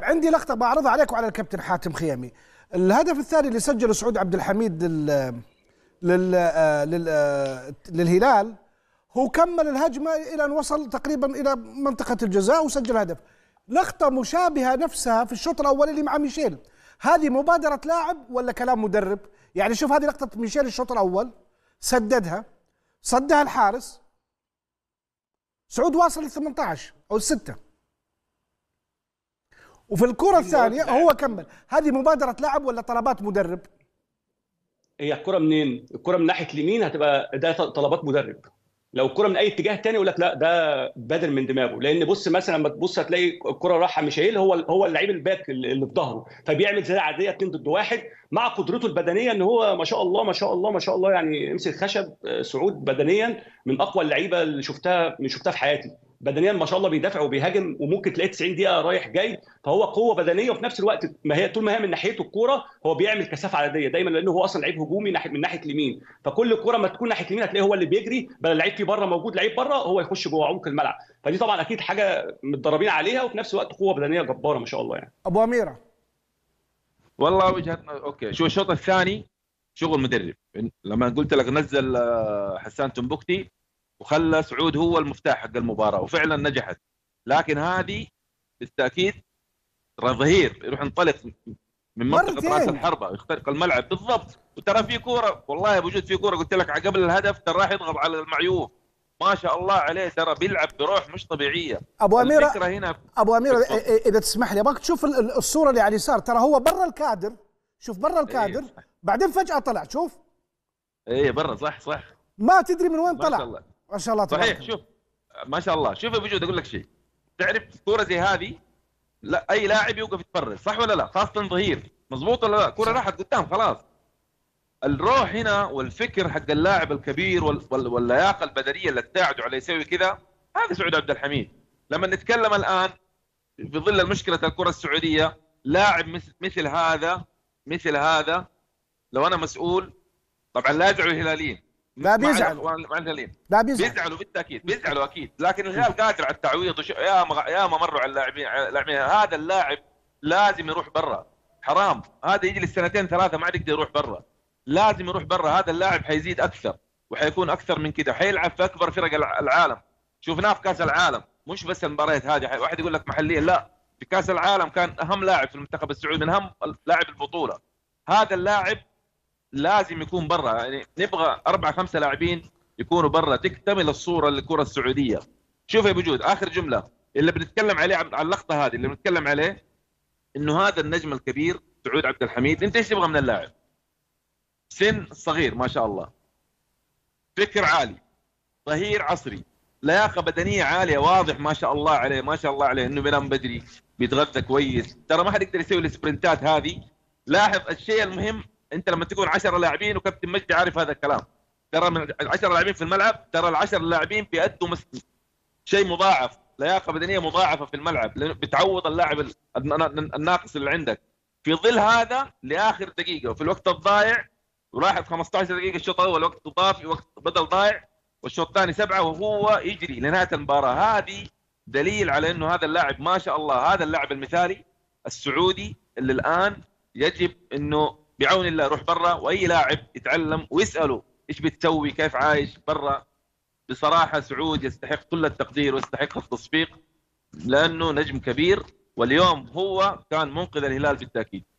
عندي لقطة بعرضها عليك وعلى الكابتن حاتم خيامي. الهدف الثاني اللي سجله سعود عبد الحميد لل... للهلال، هو كمل الهجمة إلى أن وصل تقريبا إلى منطقة الجزاء وسجل هدف. لقطة مشابهة نفسها في الشوط الأول اللي مع ميشيل، هذه مبادرة لاعب ولا كلام مدرب؟ يعني شوف هذه لقطة ميشيل الشوط الأول، سددها، صدها الحارس، سعود واصل ل 18 أو 6، وفي الكرة الثانية هو كمل. هذه مبادرة لاعب ولا طلبات مدرب؟ هي الكرة منين؟ الكرة من ناحية اليمين هتبقى ده طلبات مدرب. لو الكرة من أي اتجاه تاني يقول لك لا ده بادر من دماغه، لأن بص مثلا لما تبص هتلاقي الكرة رايحة ميشيل، هو اللعيب الباك اللي في ظهره، فبيعمل زي عادية 2 ضد 1 مع قدرته البدنية ان هو ما شاء الله ما شاء الله ما شاء الله، يعني يمسك خشب. سعود بدنيا من أقوى اللعيبة اللي شفتها في حياتي، بدنيا ما شاء الله، بيدافع وبيهاجم وممكن تلاقيه 90 دقيقه رايح جاي. فهو قوه بدنيه وفي نفس الوقت ما هي طول ما هي من ناحيته الكوره هو بيعمل كثافه عدديه دايما، لانه هو اصلا لعيب هجومي من ناحيه اليمين. فكل الكوره ما تكون ناحيه اليمين هتلاقيه هو اللي بيجري، بدل اللعيب في بره موجود لعيب بره هو يخش جوه عمق الملعب. فدي طبعا اكيد حاجه متدربين عليها، وفي نفس الوقت قوه بدنيه جباره ما شاء الله يعني. ابو اميره والله وجهتنا اوكي. شو الشوط الثاني شغل مدرب، لما قلت لك نزل حسان تنبكتي وخلى سعود هو المفتاح حق المباراه وفعلا نجحت. لكن هذه بالتاكيد ترى ظهير يروح ينطلق من منطقه راس الحربه ويخترق الملعب بالضبط. وترى في كوره والله بوجود في كوره قلت لك قبل الهدف ترى راح يضغط على المعيوف، ما شاء الله عليه، ترى بيلعب بروح مش طبيعيه. ابو اميره هنا ابو اميره اذا تسمح لي ابغاك تشوف الصوره اللي على اليسار، ترى هو برا الكادر، شوف برا الكادر. إيه. بعدين فجاه طلع، شوف ايه برا، صح ما تدري من وين طلع. ما شاء الله ما شاء الله صحيح. شوف ما شاء الله، شوف يا بوجود اقول لك شيء، تعرف كوره زي هذه لا اي لاعب يوقف يتفرج، صح ولا لا؟ خاصه ظهير، مضبوط ولا لا؟ كوره راحت قدام خلاص. الروح هنا والفكر حق اللاعب الكبير واللياقه البدنيه اللي تساعده على يسوي كذا، هذا سعود عبد الحميد. لما نتكلم الان في ظل المشكله الكره السعوديه، لاعب مثل هذا لو انا مسؤول طبعا لا يزعلوا الهلاليين، لا بيزعلوا بالتاكيد، بيزعلوا اكيد، لكن الهلال قادر على التعويض. يا ما مروا على اللاعبين هذا اللاعب لازم يروح برا، حرام هذا يجلس 2-3 ما عاد يقدر يروح برا، لازم يروح برا. هذا اللاعب حيزيد اكثر وحيكون اكثر من كذا، حيلعب في اكبر فرق العالم، شفناه في كاس العالم، مش بس المباريات هذه. واحد يقول لك محليا، لا، في كاس العالم كان اهم لاعب في المنتخب السعودي، من اهم لاعب البطوله. هذا اللاعب لازم يكون برا، يعني نبغى 4-5 لاعبين يكونوا برا تكتمل الصوره للكره السعوديه. شوف يا بوجود اخر جمله اللي بنتكلم عليه على اللقطه هذه اللي بنتكلم عليه، انه هذا النجم الكبير سعود عبد الحميد، انت ايش تبغى من اللاعب؟ سن صغير ما شاء الله، فكر عالي، ظهير عصري، لياقه بدنيه عاليه، واضح ما شاء الله عليه، ما شاء الله عليه انه بينام بدري، بيتغذى كويس، ترى ما حد يقدر يسوي السبرنتات هذه. لاحظ الشيء المهم، انت لما تكون 10 لاعبين وكابتن مجدي عارف هذا الكلام، ترى من 10 لاعبين في الملعب ترى ال10 لاعبين بيأدوا شيء مضاعف، لياقه بدنيه مضاعفه في الملعب، لانه بتعوض اللاعب الناقص اللي عندك في ظل هذا لاخر دقيقه وفي الوقت الضايع. ولاحظ 15 دقيقه الشوط الاول وقت اضافي، وقت بدل ضايع، والشوط الثاني 7 وهو يجري لنهايه المباراه. هذه دليل على انه هذا اللاعب ما شاء الله، هذا اللاعب المثالي السعودي اللي الان يجب انه بعون الله يروح برا، واي لاعب يتعلم ويساله ايش بتسوي، كيف عايش برا. بصراحه سعود يستحق كل التقدير ويستحق التصفيق، لانه نجم كبير، واليوم هو كان منقذ الهلال بالتاكيد.